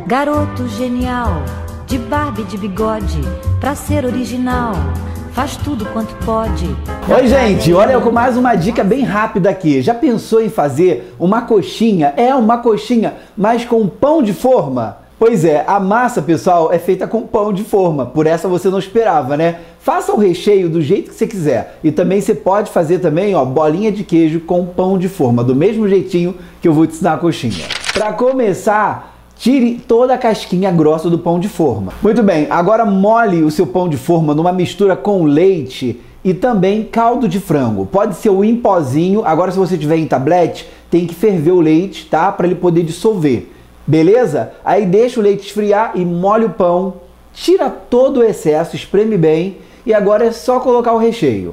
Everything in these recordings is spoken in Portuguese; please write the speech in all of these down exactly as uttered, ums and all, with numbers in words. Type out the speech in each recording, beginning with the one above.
Garoto genial, de barba e de bigode, pra ser original, faz tudo quanto pode. Oi gente, olha eu com mais uma dica bem rápida aqui. Já pensou em fazer uma coxinha? É, uma coxinha, mas com pão de forma? Pois é, a massa, pessoal, é feita com pão de forma. Por essa você não esperava, né? Faça o recheio do jeito que você quiser. E também você pode fazer também, ó, bolinha de queijo com pão de forma, do mesmo jeitinho que eu vou te ensinar a coxinha. Para começar, tire toda a casquinha grossa do pão de forma. Muito bem, agora molhe o seu pão de forma numa mistura com leite e também caldo de frango. Pode ser o em pozinho, agora se você tiver em tablete, tem que ferver o leite, tá? Para ele poder dissolver. Beleza? Aí deixa o leite esfriar e molha o pão, tira todo o excesso, espreme bem e agora é só colocar o recheio.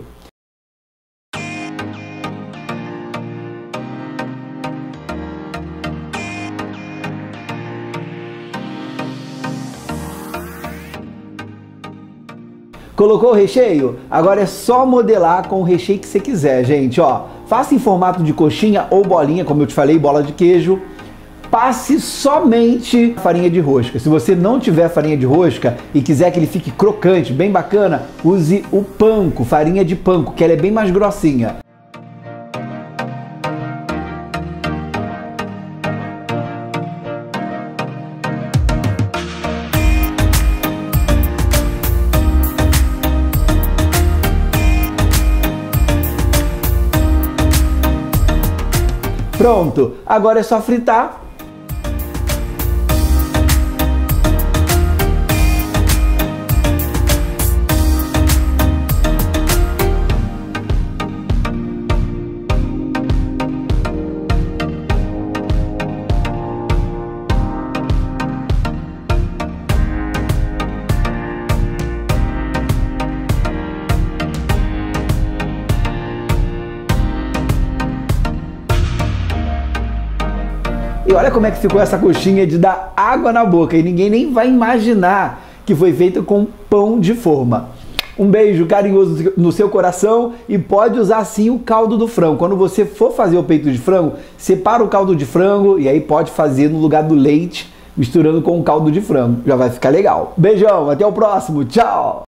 Colocou o recheio? Agora é só modelar com o recheio que você quiser, gente. Ó, faça em formato de coxinha ou bolinha, como eu te falei, bola de queijo. Passe somente farinha de rosca. Se você não tiver farinha de rosca e quiser que ele fique crocante, bem bacana, use o panko, farinha de panko, que ela é bem mais grossinha. Pronto, agora é só fritar. E olha como é que ficou essa coxinha de dar água na boca e ninguém nem vai imaginar que foi feita com pão de forma. Um beijo carinhoso no seu coração e pode usar sim o caldo do frango. Quando você for fazer o peito de frango, separa o caldo de frango e aí pode fazer no lugar do leite, misturando com o caldo de frango. Já vai ficar legal. Beijão, até o próximo, tchau!